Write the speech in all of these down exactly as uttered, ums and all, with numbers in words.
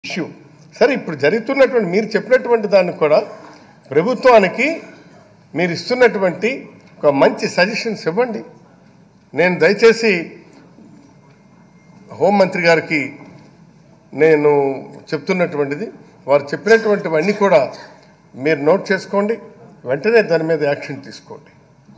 Issue సరే ఇప్పుడు జరుగుతున్నటువంటి మీరు చెప్పినటువంటి దాన్ని కూడా ప్రభుత్వానికి మీరు ఇస్తున్నటువంటి ఒక మంచి సజెషన్స్ ఇవ్వండి. నేను దయచేసి హోంమంత్రి గారికి నేను చెప్తున్నటువంటిది వారు చెప్పినటువంటివన్నీ కూడా మీరు నోట్ చేసుకోండి, వెంటనే దాని మీద యాక్షన్ తీసుకోండి.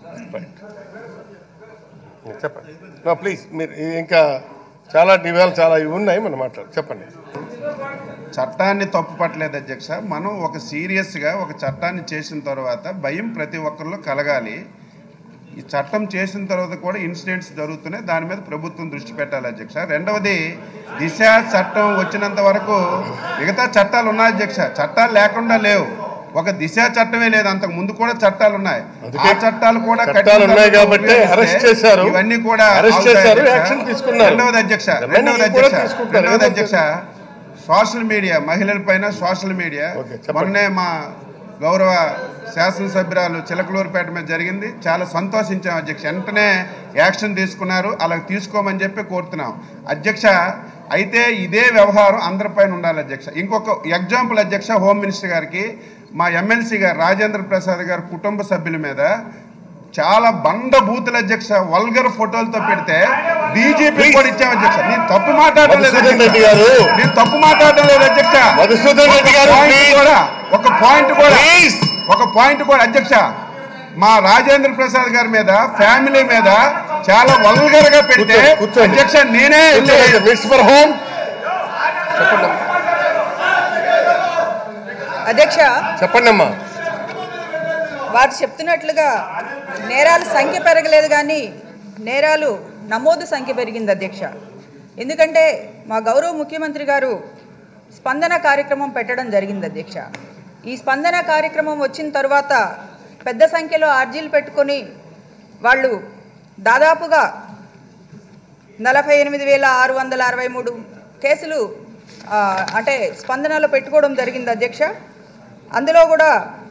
చెప్పండి ప్లీజ్. మీరు ఇంకా చాలా నివేళ చాలా ఇవి ఉన్నాయి, మనం మాట్లాడు చెప్పండి. చట్టాన్ని తప్పు పట్టలేదు అధ్యక్ష. మనం ఒక సీరియస్గా ఒక చట్టాన్ని చేసిన తర్వాత భయం ప్రతి ఒక్కరిలో కలగాలి. ఈ చట్టం చేసిన తర్వాత కూడా ఇన్సిడెంట్స్ జరుగుతున్నాయి, దాని మీద ప్రభుత్వం దృష్టి పెట్టాలి అధ్యక్ష. రెండవది దిశ చట్టం వచ్చినంత వరకు మిగతా చట్టాలు ఉన్నాయి అధ్యక్ష, చట్టాలు లేకుండా లేవు. ఒక దిశ చట్టమే లేదు, అంతకు ముందు కూడా చట్టాలు ఉన్నాయి. ఆ చట్టాలు కూడా ఇవన్నీ కూడా రెండవది అధ్యక్ష రెండవది అధ్యక్ష రెండవది అధ్యక్ష సోషల్ మీడియా మహిళల పైన సోషల్ మీడియా మొన్నే మా గౌరవ శాసనసభ్యురాలు చిలకలూరుపేట మీద జరిగింది, చాలా సంతోషించాం అధ్యక్ష. వెంటనే యాక్షన్ తీసుకున్నారు, అలా తీసుకోమని చెప్పి కోరుతున్నాం అధ్యక్ష. అయితే ఇదే వ్యవహారం అందరిపైన ఉండాలి అధ్యక్ష. ఇంకొక ఎగ్జాంపుల్ అధ్యక్ష, హోమ్ మినిస్టర్ గారికి మా ఎమ్మెల్సీ గారు రాజేంద్ర ప్రసాద్ గారు కుటుంబ సభ్యుల మీద చాలా బండ బూతుల అధ్యక్ష వల్గర్ ఫోటోలతో పెడితే బీజేపీ కూడా ఇచ్చాం అధ్యక్ష. నేను తప్పు మాట్లాడడం లేదు నేను తప్పు మాట్లాడడం లేదు అధ్యక్ష. కూడా ఒక పాయింట్ కూడా ఒక పాయింట్ కూడా అధ్యక్ష, మా రాజేంద్ర ప్రసాద్ గారి మీద ఫ్యామిలీ మీద చాలా వల్గర్ గా పెడితే అధ్యక్ష నేనే హోమ్ అధ్యక్ష చెప్పండి అమ్మా. వారు చెప్తున్నట్లుగా నేరాల సంఖ్య పెరగలేదు కానీ నేరాలు నమోదు సంఖ్య పెరిగింది అధ్యక్ష. ఎందుకంటే మా గౌరవ ముఖ్యమంత్రి గారు స్పందన కార్యక్రమం పెట్టడం జరిగింది అధ్యక్ష. ఈ స్పందన కార్యక్రమం వచ్చిన తర్వాత పెద్ద సంఖ్యలో అర్జీలు పెట్టుకొని వాళ్ళు దాదాపుగా నలభై ఎనిమిది వేల ఆరు వందల అరవై మూడు కేసులు అంటే స్పందనలో పెట్టుకోవడం జరిగింది అధ్యక్ష. అందులో కూడా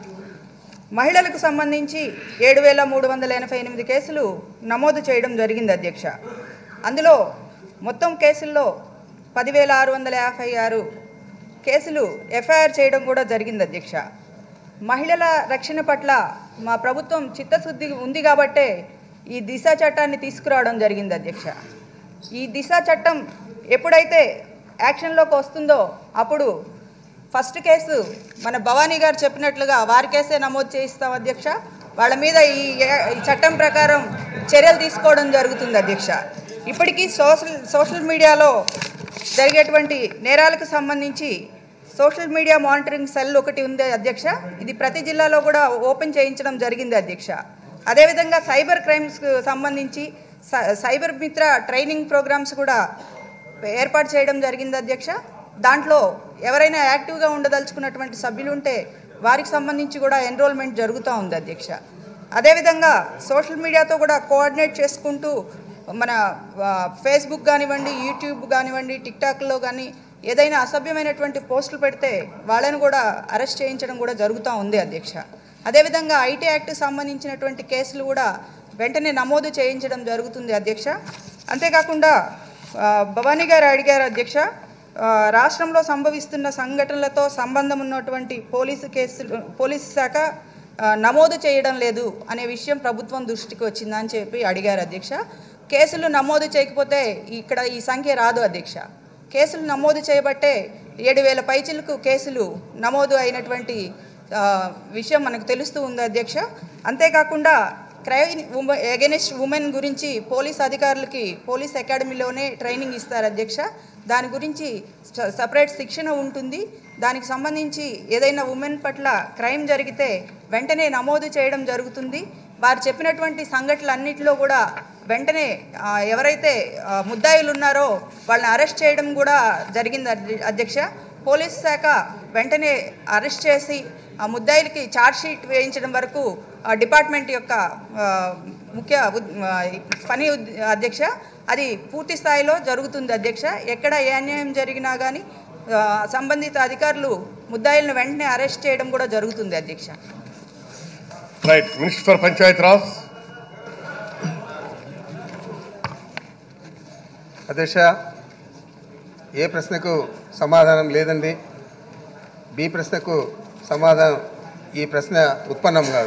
మహిళలకు సంబంధించి ఏడు వేల మూడు వందల ఎనభై ఎనిమిది కేసులు నమోదు చేయడం జరిగింది అధ్యక్ష. అందులో మొత్తం కేసుల్లో పదివేల ఆరు వందల యాభై ఆరు కేసులు ఎఫ్ఐఆర్ చేయడం కూడా జరిగింది అధ్యక్ష. మహిళల రక్షణ పట్ల మా ప్రభుత్వం చిత్తశుద్ధి ఉంది కాబట్టే ఈ దిశ చట్టాన్ని తీసుకురావడం జరిగింది అధ్యక్ష. ఈ దిశ చట్టం ఎప్పుడైతే యాక్షన్లోకి వస్తుందో అప్పుడు ఫస్ట్ కేసు మన భవానీ గారు చెప్పినట్లుగా వారి కేసే నమోదు చేయిస్తాం అధ్యక్ష. వాళ్ళ మీద ఈ చట్టం ప్రకారం చర్యలు తీసుకోవడం జరుగుతుంది అధ్యక్ష. ఇప్పటికీ సోషల్ సోషల్ మీడియాలో జరిగేటువంటి నేరాలకు సంబంధించి సోషల్ మీడియా మానిటరింగ్ సెల్ ఒకటి ఉంది అధ్యక్ష. ఇది ప్రతి జిల్లాలో కూడా ఓపెన్ చేయించడం జరిగింది అధ్యక్ష. అదేవిధంగా సైబర్ క్రైమ్స్కు సంబంధించి సైబర్ మిత్ర ట్రైనింగ్ ప్రోగ్రామ్స్ కూడా ఏర్పాటు చేయడం జరిగింది అధ్యక్ష. దాంట్లో ఎవరైనా యాక్టివ్గా ఉండదలుచుకున్నటువంటి సభ్యులు ఉంటే వారికి సంబంధించి కూడా ఎన్రోల్మెంట్ జరుగుతూ ఉంది అధ్యక్ష. అదేవిధంగా సోషల్ మీడియాతో కూడా కోఆర్డినేట్ చేసుకుంటూ మన ఫేస్బుక్ కానివ్వండి, యూట్యూబ్ కానివ్వండి, టిక్టాక్లో కానీ ఏదైనా అసభ్యమైనటువంటి పోస్టులు పెడితే వాళ్ళని కూడా అరెస్ట్ చేయించడం కూడా జరుగుతూ ఉంది అధ్యక్ష. అదేవిధంగా ఐటీ యాక్ట్కి సంబంధించినటువంటి కేసులు కూడా వెంటనే నమోదు చేయించడం జరుగుతుంది అధ్యక్ష. అంతేకాకుండా భవానీ గారు అడిగారు అధ్యక్ష, రాష్ట్రంలో సంభవిస్తున్న సంఘటనలతో సంబంధం ఉన్నటువంటి పోలీసు కేసులు పోలీసు శాఖ నమోదు చేయడం లేదు అనే విషయం ప్రభుత్వం దృష్టికి వచ్చిందని చెప్పి అడిగారు అధ్యక్ష. కేసులు నమోదు చేయకపోతే ఇక్కడ ఈ సంఖ్య రాదు అధ్యక్ష. కేసులు నమోదు చేయబట్టే ఏడు వేల పైచిలకు కేసులు నమోదు అయినటువంటి విషయం మనకు తెలుస్తూ ఉంది అధ్యక్ష. అంతేకాకుండా క్రైమ్ ఉమె ఎగెనిస్ట్ ఉమెన్ గురించి పోలీస్ అధికారులకి పోలీస్ అకాడమీలోనే ట్రైనింగ్ ఇస్తారు అధ్యక్ష. దాని గురించి సపరేట్ శిక్షణ ఉంటుంది. దానికి సంబంధించి ఏదైనా ఉమెన్ పట్ల క్రైమ్ జరిగితే వెంటనే నమోదు చేయడం జరుగుతుంది. వారు చెప్పినటువంటి సంఘటనలన్నింటిలో కూడా వెంటనే ఎవరైతే ముద్దాయిలు ఉన్నారో వాళ్ళని అరెస్ట్ చేయడం కూడా జరిగింది అధ్యక్ష. పోలీస్ శాఖ వెంటనే అరెస్ట్ చేసి ఆ ముద్దాయిలకి ఛార్జ్షీట్ వేయించడం వరకు డిపార్ట్మెంట్ యొక్క ముఖ్య పని అధ్యక్ష. అది పూర్తి స్థాయిలో జరుగుతుంది అధ్యక్ష. ఎక్కడ ఏ అన్యాయం జరిగినా కానీ సంబంధిత అధికారులు ముద్దాయిలను వెంటనే అరెస్ట్ చేయడం కూడా జరుగుతుంది అధ్యక్ష. Right. Minister for Panchayat Raj. అధ్యక్ష, ఏ ప్రశ్నకు సమాధానం లేదండి. బి ప్రశ్నకు సమాధానం ఈ ప్రశ్న ఉత్పన్నం కాదు.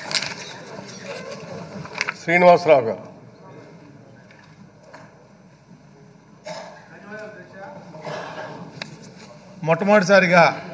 శ్రీనివాసరావు గారు. మొట్టమొదటిసారిగా